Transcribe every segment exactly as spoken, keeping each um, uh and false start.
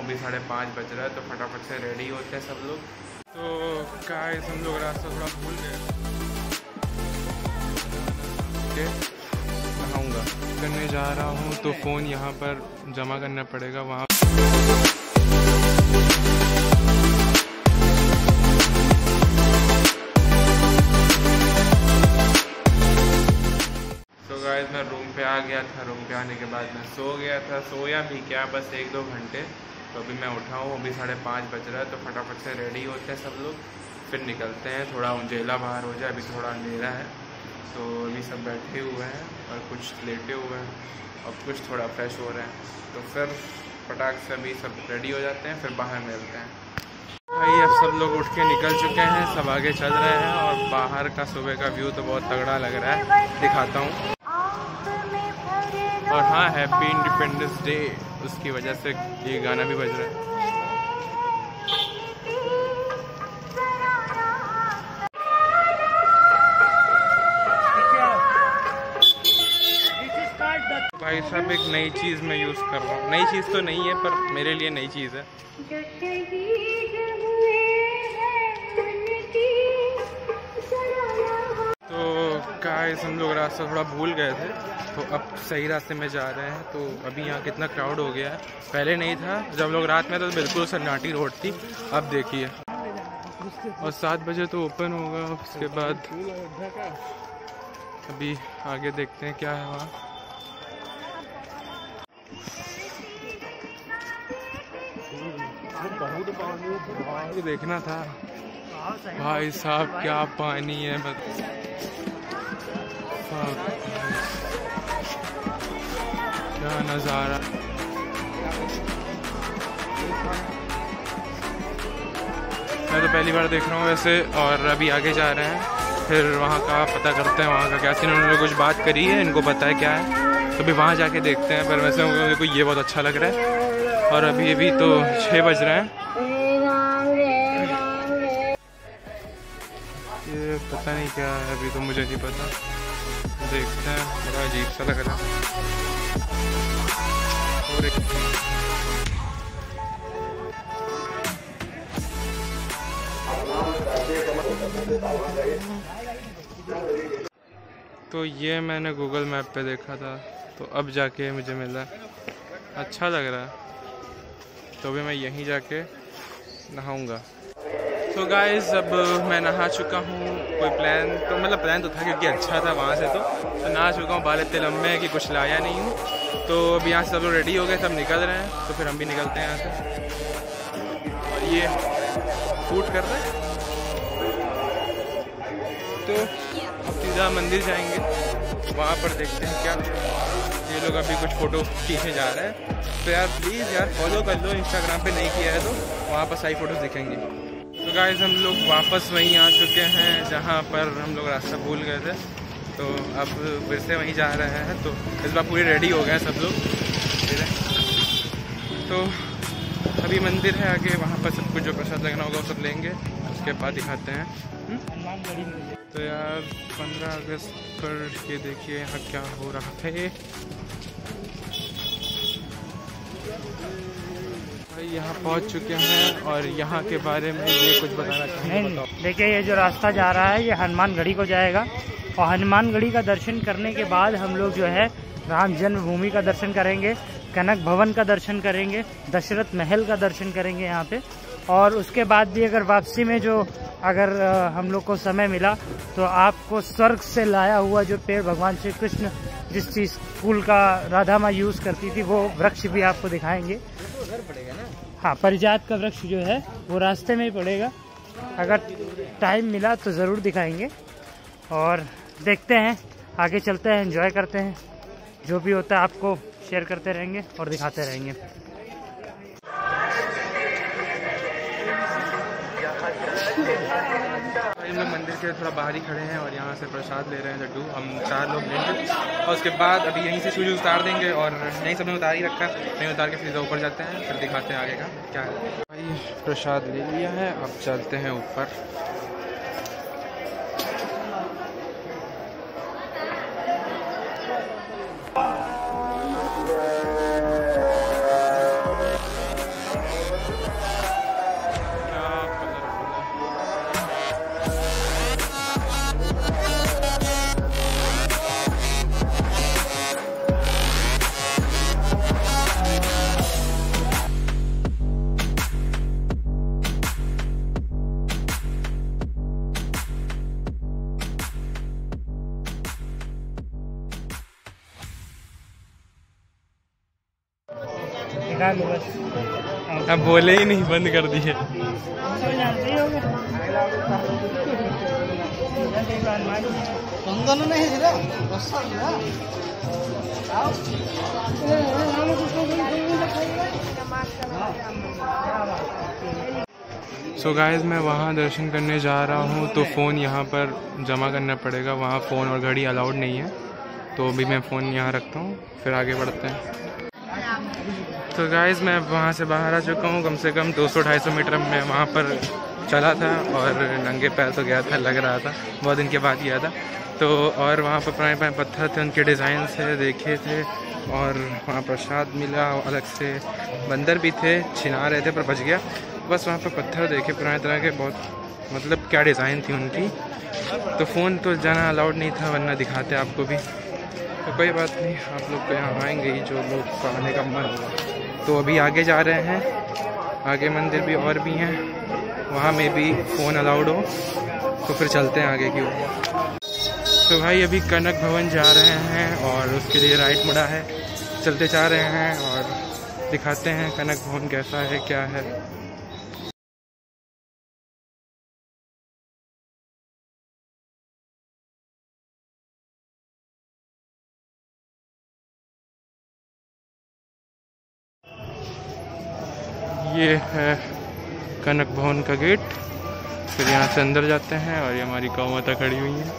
अभी साढ़े पाँच बज रहा है, तो फटाफट से रेडी होते हैं सब लोग। तो गाइस हम लोग रास्ता थोड़ा भूल गए, नहाऊंगा करने जा रहा हूँ, तो फ़ोन यहाँ पर जमा करना पड़ेगा वहाँ। तो गाइस मैं रूम पे आ गया था, रूम पे आने के बाद मैं सो गया था, सोया भी क्या बस एक दो घंटे। तो अभी मैं उठा हूँ, अभी साढ़े पाँच बज रहा है, तो फटाफट से रेडी होते हैं सब लोग, फिर निकलते हैं। थोड़ा उंजेला बाहर हो जाए, अभी थोड़ा अंधेरा है, तो अभी सब बैठे हुए हैं और कुछ लेटे हुए हैं और कुछ थोड़ा फ्रेश हो रहे हैं। तो फिर फटाक से अभी सब रेडी हो जाते हैं, फिर बाहर मिलते हैं। भाई अब सब लोग उठ के निकल चुके हैं, सब आगे चल रहे हैं और बाहर का सुबह का व्यू तो बहुत तगड़ा लग रहा है, दिखाता हूँ। और हाँ, हैप्पी इंडिपेंडेंस डे, उसकी वजह से ये गाना भी बज रहा है। भाई साहब एक नई चीज़ मैं यूज़ कर रहा हूँ, नई चीज़ तो नहीं है पर मेरे लिए नई चीज़ है। तो गाइस हम लोग रास्ता थोड़ा भूल गए थे, तो अब सही रास्ते में जा रहे हैं। तो अभी यहाँ कितना क्राउड हो गया है, पहले नहीं था, जब लोग रात में तो बिल्कुल सन्नाटी रोड थी, अब देखिए। और सात बजे तो ओपन होगा, उसके बाद अभी आगे देखते हैं क्या है वहाँ। ये देखना था भाई साहब, क्या पानी है, बस क्या नज़ारा। मैं तो पहली बार देख रहा हूँ वैसे, और अभी आगे जा रहे हैं, फिर वहाँ का पता करते हैं वहाँ का क्या सीन। उन्होंने कुछ बात करी है, इनको पता है क्या है, तो अभी वहाँ जाके देखते हैं। पर वैसे मेरे को ये बहुत अच्छा लग रहा है। और अभी अभी तो छः बज रहे हैं, ये पता नहीं क्या है, अभी तो मुझे नहीं पता, देखते हैं। बड़ा अजीब सा लग रहा है। और एक तो ये मैंने गूगल मैप पे देखा था, तो अब जाके मुझे मिला, अच्छा लग रहा है, तो भी मैं यहीं जाके नहाऊंगा। तो गाइस अब मैं नहा चुका हूँ, कोई प्लान तो मतलब प्लान तो था क्योंकि अच्छा था वहाँ से, तो, तो नहा चुका हूँ। बाल इतने लंबे हैं कि कुछ लाया नहीं हूँ। तो अब यहाँ से सब लोग रेडी हो गए, सब निकल रहे हैं, तो फिर हम भी निकलते हैं यहाँ से। और ये शूट कर रहे हैं, तो अब सीधा मंदिर जाएंगे, वहाँ पर देखते हैं क्या। ये लोग अभी कुछ फ़ोटो खींचने जा रहे हैं, तो यार प्लीज़ यार फॉलो कर लो, इंस्टाग्राम पे नहीं किया है तो वहाँ पर सारी फ़ोटोज़ दिखेंगी। तो गाइस हम लोग वापस वहीं आ चुके हैं जहाँ पर हम लोग रास्ता भूल गए थे, तो अब फिर से वहीं जा रहे हैं। तो इस बार पूरे रेडी हो गए सब लोग, तो अभी मंदिर है आगे, वहाँ पर सब कुछ जो प्रसाद लगना होगा वो सब लेंगे, उसके बाद दिखाते हैं। तो यार पंद्रह अगस्त पर ये देखिए यहाँ क्या हो रहा है। भाई यहाँ पहुँच चुके हैं और यहाँ के बारे में ये कुछ बताना चाहिए। देखिए ये जो रास्ता जा रहा है ये हनुमानगढ़ी को जाएगा, और हनुमानगढ़ी का दर्शन करने के बाद हम लोग जो है राम जन्मभूमि का दर्शन करेंगे, कनक भवन का दर्शन करेंगे, दशरथ महल का दर्शन करेंगे यहाँ पे। और उसके बाद भी अगर वापसी में जो अगर हम लोग को समय मिला तो आपको स्वर्ग से लाया हुआ जो पेड़ भगवान श्री कृष्ण जिस चीज फूल का राधा माँ यूज करती थी वो वृक्ष भी आपको दिखाएंगे। हाँ, परिजात का वृक्ष जो है वो रास्ते में ही पड़ेगा, अगर टाइम मिला तो ज़रूर दिखाएंगे। और देखते हैं, आगे चलते हैं, एंजॉय करते हैं, जो भी होता है आपको शेयर करते रहेंगे और दिखाते रहेंगे। हम लोग मंदिर के थोड़ा बाहर ही खड़े हैं और यहाँ से प्रसाद ले रहे हैं, लड्डू हम चार लोग लेंगे, और उसके बाद अभी यहीं से शूज उतार देंगे, और नहीं सबने उतार ही रखा, नहीं उतार के सीधा ऊपर जाते हैं, फिर दिखाते हैं आगे का क्या है। भाई प्रसाद ले लिया है, अब चलते हैं ऊपर। बस। अब बोले ही नहीं, बंद कर दिए। सब जानते ही होगे। सो गाइस मैं वहाँ दर्शन करने जा रहा हूँ, तो फ़ोन यहाँ पर जमा करना पड़ेगा। वहाँ फ़ोन और घड़ी अलाउड नहीं है, तो अभी मैं फ़ोन यहाँ रखता हूँ, फिर आगे बढ़ते हैं। तो गाइस मैं वहाँ से बाहर आ चुका हूँ। कम से कम दो सौ ढाई सौ मीटर मैं वहाँ पर चला था और नंगे पैर तो गया था, लग रहा था, बहुत दिन के बाद गया था। तो और वहाँ पर पुराने पुराने पत्थर थे, उनके डिज़ाइन से देखे थे, और वहाँ प्रसाद मिला अलग से। बंदर भी थे, छिना रहे थे पर बच गया। बस वहाँ पर पत्थर देखे पुराने तरह के, बहुत मतलब क्या डिज़ाइन थी उनकी। तो फ़ोन तो जाना अलाउड नहीं था, वरना दिखाते आपको भी। तो कोई बात नहीं, आप लोग तो यहाँ आएंगे ही जो लोग को आने का मन होगा। तो अभी आगे जा रहे हैं, आगे मंदिर भी और भी हैं, वहाँ में भी फ़ोन अलाउड हो, तो फिर चलते हैं आगे की ओर। तो भाई अभी कनक भवन जा रहे हैं और उसके लिए राइट मुड़ा है, चलते जा रहे हैं और दिखाते हैं कनक भवन कैसा है, क्या है। ये है कनक भवन का गेट। फिर यहाँ से अंदर जाते हैं और ये हमारी गौ माता खड़ी हुई है।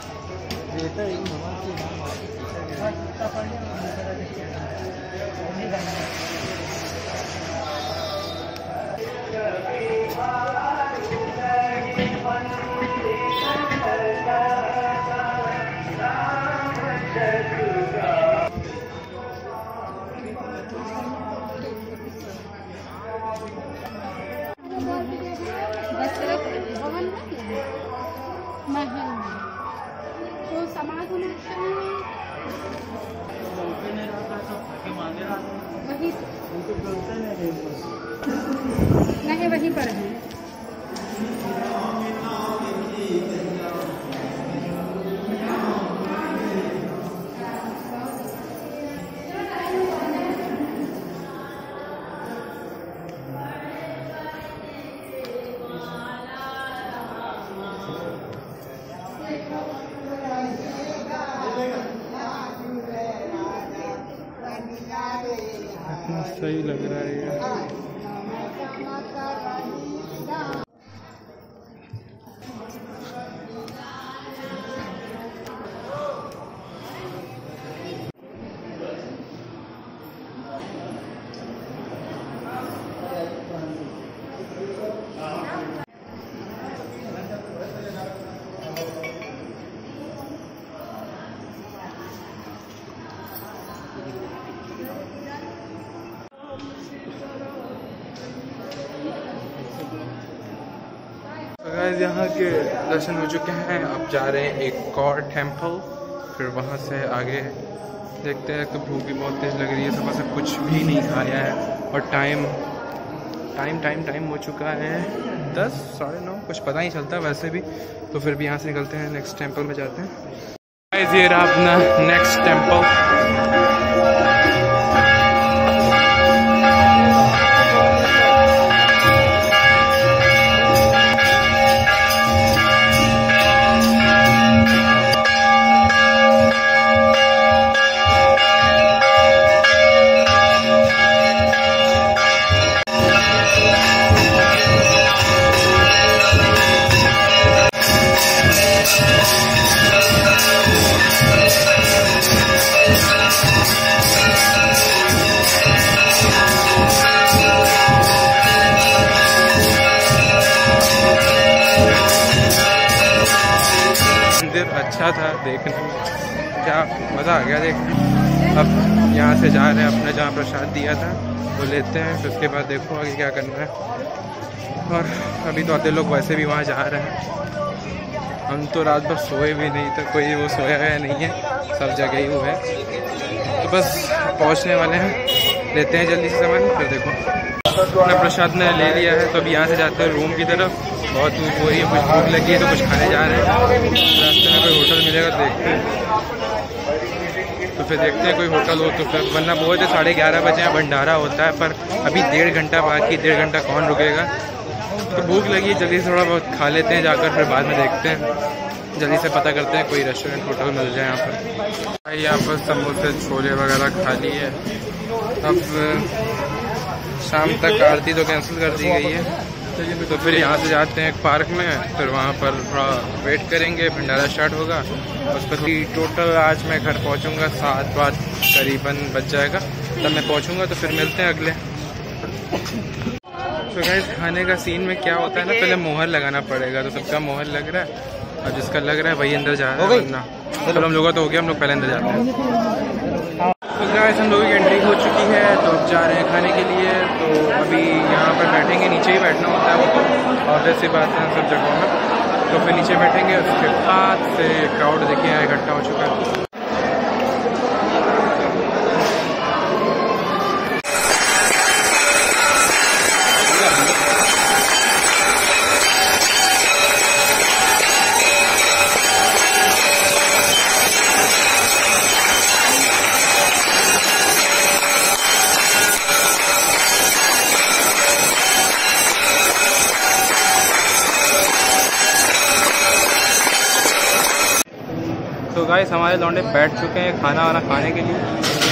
नहीं वहीं पर है। सही लग रहा है ये। गाइस यहाँ के दर्शन हो चुके हैं, अब जा रहे हैं एक और टेम्पल, फिर वहाँ से आगे देखते हैं। तो भूख भी बहुत तेज़ लग रही है, सुबह से कुछ भी नहीं खाया है और टाइम टाइम टाइम टाइम हो चुका है दस साढ़े नौ, कुछ पता नहीं चलता वैसे भी। तो फिर भी यहाँ से निकलते हैं, नेक्स्ट टेम्पल में जाते हैं। गाइस ये रहा अपना नेक्स्ट टेम्पल। अच्छा था देखने में, क्या मज़ा आ गया देखने। अब यहाँ से जा रहे हैं, अपना जहाँ प्रसाद दिया था वो लेते हैं, फिर उसके बाद देखो आगे क्या करना है। और अभी तो आधे लोग वैसे भी वहाँ जा रहे हैं। हम तो रात भर सोए भी नहीं थे, कोई वो सोया हुआ नहीं है, सब जगह ही हुआ है। तो बस पहुँचने वाले हैं, लेते हैं जल्दी से सामान, फिर देखो। अपना प्रसाद मैंने ले लिया है, तो अभी यहाँ से जाते हैं रूम की तरफ। बहुत धूप हो रही है, कुछ भूख लगी है तो कुछ खाने जा रहे हैं। रास्ते में कोई होटल मिलेगा देखते हैं। तो तो फिर देखते हैं कोई होटल हो तो फिर, वरना बहुत है साढ़े ग्यारह बजे यहाँ भंडारा होता है, पर अभी डेढ़ घंटा बाकी, डेढ़ घंटा कौन रुकेगा। तो भूख लगी, जल्दी से थोड़ा बहुत खा लेते हैं जाकर, फिर बाद में देखते हैं, जल्दी से पता करते हैं कोई रेस्टोरेंट होटल मिल जाए यहाँ पर। भाई यहाँ पर समोसे छोले वगैरह खा लिए। अब शाम तक आरती तो कैंसिल कर दी गई है, तो फिर यहाँ से जाते हैं एक पार्क में, फिर वहाँ पर थोड़ा वेट करेंगे, भंडारा स्टार्ट होगा। उस पर टोटल आज मैं घर पहुँचूँगा सात बाद करीबन बच जाएगा, तब मैं पहुँचूँगा। तो फिर मिलते हैं अगले। तो गाइस खाने का सीन में क्या होता है ना, पहले मोहर लगाना पड़ेगा, तो सबका मोहर लग रहा है और जिसका लग रहा है वही अंदर जा रहा है, वरना चलो हम लोग तो हो गया, हम लोग पहले अंदर जाते हैं। तो गाइस हम लोगों की एंट्री हो चुकी है, तो अब जा रहे हैं खाने के लिए। तो अभी यहाँ पर बैठेंगे, नीचे ही बैठना होता है वो तो, और जैसी बात है सब जगहों में। तो फिर नीचे बैठेंगे, उसके बाद से क्राउड देखिए यहाँ इकट्ठा हो चुका है। तो गाइस हमारे लौंडे बैठ चुके हैं खाना वाना खाने के लिए,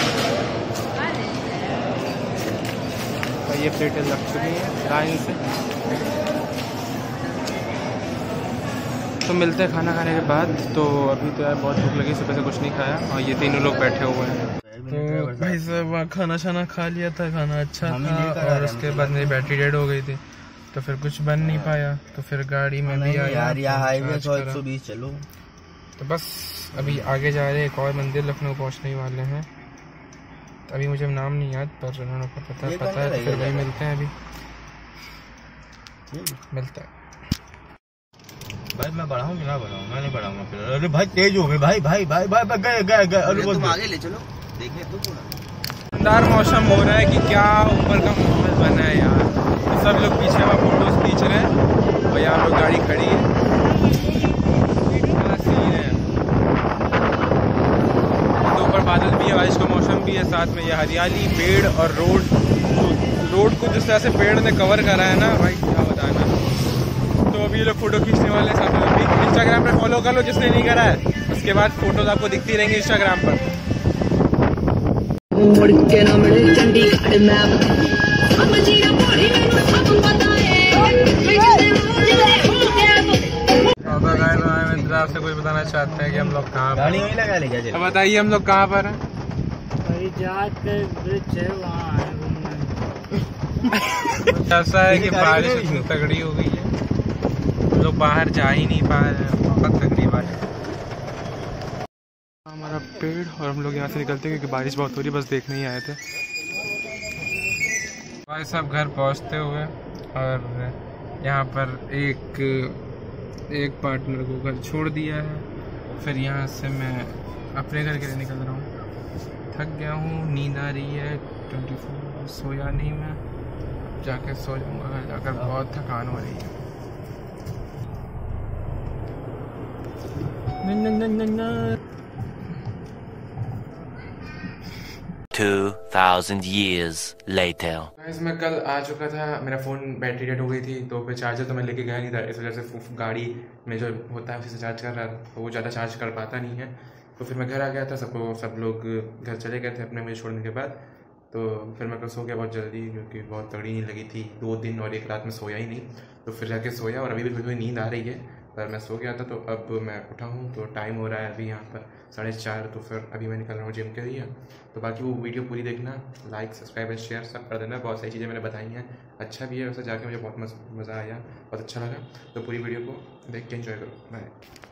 और ये प्लेटें लग चुकी हैं लाइन से। तो मिलते हैं खाना खाने के बाद। तो अभी तो यार बहुत भूख लगी, सुबह से कुछ नहीं खाया, और ये तीनों लोग बैठे हुए हैं। तो भाई साहब वहाँ खाना शाना खा लिया था, खाना अच्छा था, और उसके बाद मेरी बैटरी डेड हो गई थी, तो फिर कुछ बन नहीं पाया। तो फिर गाड़ी में भी आया, हाईवे सौ एक सौ बीस चलो। तो बस अभी आगे जा रहे हैं, एक और मंदिर लखनऊ पहुंचने वाले हैं। तो अभी मुझे नाम नहीं याद, पर उन्होंने पता पता है, तो फिर वही मिलते हैं। अभी मिलता है भाई। मैं बढ़ाऊँ कि ना बढ़ाऊँ? मैं नहीं बढ़ाऊंगा फिर। अरे भाई तेज हो गए भाई भाई भाई भाई गए गए गए। अरे तुम आगे ले चलो, देखें तो शानदार मौसम हो रहा है कि क्या ऊपर का माहौल बना है यार। तो सब लोग पीछे वहाँ फोटोज खींच रहे हैं, और यहाँ पर गाड़ी खड़ी है। बादल भी है, बारिश का मौसम भी है, साथ में ये हरियाली, पेड़ और रोड रोड को जिस तरह से पेड़ ने कवर करा है ना भाई, क्या बताना। तो अभी ये लोग फोटो खींचने वाले हैं, साथ में अभी इंस्टाग्राम पे फॉलो कर लो जिसने नहीं करा है, उसके बाद फोटोज आपको दिखती रहेंगी इंस्टाग्राम पर। आपसे कुछ बताना चाहते हैं कि हम लोग कहाँ पर हैं? बताइए हम लोग कहाँ पर हैं? ब्रिज है, वहाँ आए घूमने। ऐसा है कि बारिश इतनी तगड़ी हो गई है, हम लोग बाहर जा ही नहीं पा रहे हैं, बहुत तगड़ी बारिश। हमारा पेड़, और हम लोग यहाँ से निकलते हैं क्योंकि बारिश बहुत हो रही है, बस देखने ही आए थे। भाई साहब घर पहुँचते हुए, और यहाँ पर एक एक पार्टनर को घर छोड़ दिया है, फिर यहाँ से मैं अपने घर के लिए निकल रहा हूँ। थक गया हूँ, नींद आ रही है, ट्वेंटी फोर सोया नहीं मैं, जाके सो जाऊँगा घर जाकर, बहुत थकान हो रही है। न, न, न, न, न। two thousand years later. Guys मैं कल आ चुका था, मेरा फ़ोन बैटरी डेड हो गई थी, तो फिर चार्जर तो मैं लेके गया नहीं था, इस वजह से गाड़ी में जो होता है उसी से चार्ज कर रहा था, तो वो ज़्यादा चार्ज कर पाता नहीं है। तो फिर मैं घर आ गया था, सबको सब लोग घर चले गए थे अपने मुझे छोड़ने के बाद। तो फिर मैं कल सो गया बहुत जल्दी, क्योंकि बहुत तगड़ी नींद लगी थी, दो दिन और एक रात में सोया ही नहीं। तो फिर जाके सोया, और अभी भी थोड़ी थोड़ी नींद आ रही है, पर मैं सो गया था। तो अब मैं उठा हूँ, तो टाइम हो रहा है अभी यहाँ पर साढ़े चार। तो फिर अभी मैं निकल रहा हूँ जिम के लिए। तो बाकी वो वीडियो पूरी देखना, लाइक सब्सक्राइब एंड शेयर सब कर देना। बहुत सारी चीज़ें मैंने बताई हैं, अच्छा भी है वैसे, जाके मुझे बहुत मज़ा आया, बहुत अच्छा लगा। तो पूरी वीडियो को देख के एंजॉय करो। बाय।